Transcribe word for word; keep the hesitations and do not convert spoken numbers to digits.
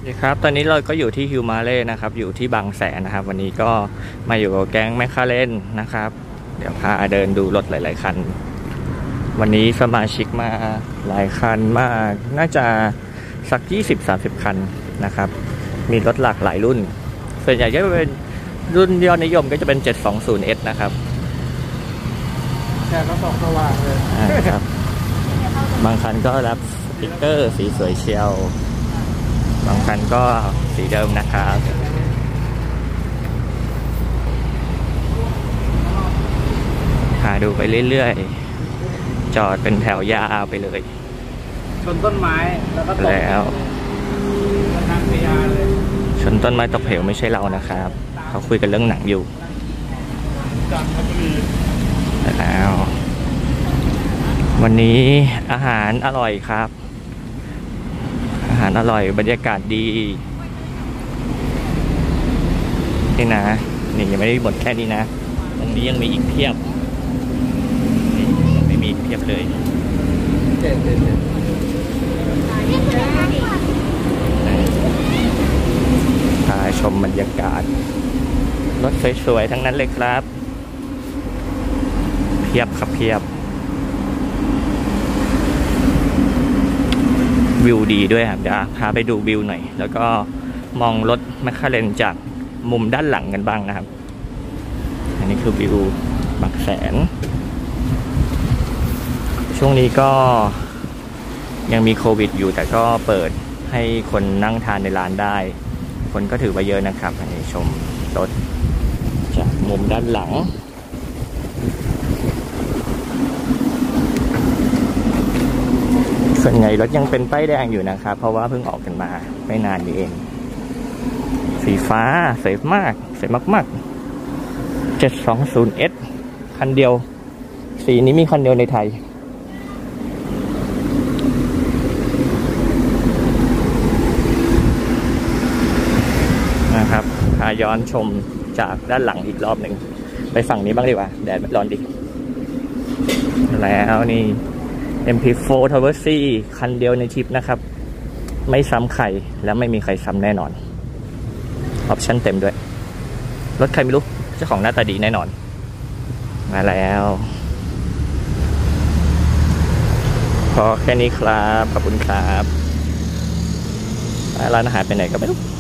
ดีครับตอนนี้เราก็อยู่ที่ฮิวมาเล่นะครับอยู่ที่บางแสนนะครับวันนี้ก็มาอยู่กับแก๊งแมคคาเรนนะครับเดี๋ยวพาเดินดูรถหลายๆคันวันนี้สมาชิกมาหลายคันมากน่าจะสัก ยี่สิบถึงสามสิบ คันนะครับมีรถหลากหลายรุ่นส่วนใหญ่ก็เป็นรุ่นยอดนิยมก็จะเป็น เจ็ดสองศูนย์ เอส นะครับแค่ก็ส่องสว่างเลยครับบางคันก็รับสติ๊กเกอร์สีสวยเชียวบางคันก็สีเดิมนะครับหาดูไปเรื่อยๆจอดเป็นแถวยาวไปเลยชนต้นไม้แล้วก็ตกแล้วทางพยาเลยชนต้นไม้ตกเหวไม่ใช่เรานะครับเขาคุยกันเรื่องหนังอยู่แล้ววันนี้อาหารอร่อยครับอาหารอร่อยบรรยากาศดีนี่นะนี่ยังไม่ได้หมดแค่นี้นะตรงนี้ยังมีอีกเพียบนี่ยังไม่มีอีกเพียบเลยเจ็ดเจ็ดเจ็ดพาชมบรรยากาศรถสวยๆทั้งนั้นเลยครับเพียบครับเพียบวิวดีด้วยครับเดี๋ยวพาไปดูวิวหน่อยแล้วก็มองรถแมคคาเรนจากมุมด้านหลังกันบ้างนะครับอันนี้คือวิวบางแสนช่วงนี้ก็ยังมีโควิดอยู่แต่ก็เปิดให้คนนั่งทานในร้านได้คนก็ถือว่าเยอะนะครับอันนี้ชมรถจากมุมด้านหลังส่วนใหญ่รถยังเป็นป้ายแดงอยู่นะครับเพราะว่าเพิ่งออกกันมาไม่นานนี้เองสีฟ้าสวยมากสวยมากๆ เจ็ดสองศูนย์ เอส คันเดียวสีนี้มีคันเดียวในไทยนะครับพาย้อนชมจากด้านหลังอีกรอบหนึ่งไปฝั่งนี้บ้างดีกว่าแดดไม่ร้อนดิแล้วนี่ เอ็ม พี โฟร์ Tower C คันเดียวในทริปนะครับไม่ซ้ำใครและไม่มีใครซ้ำแน่นอนออปชั่นเต็มด้วยรถใครไม่รู้เจ้าของหน้าตาดีแน่นอนมาแล้วพอแค่นี้ครับขอบคุณครับร้านอาหารไปไหนก็ไม่รู้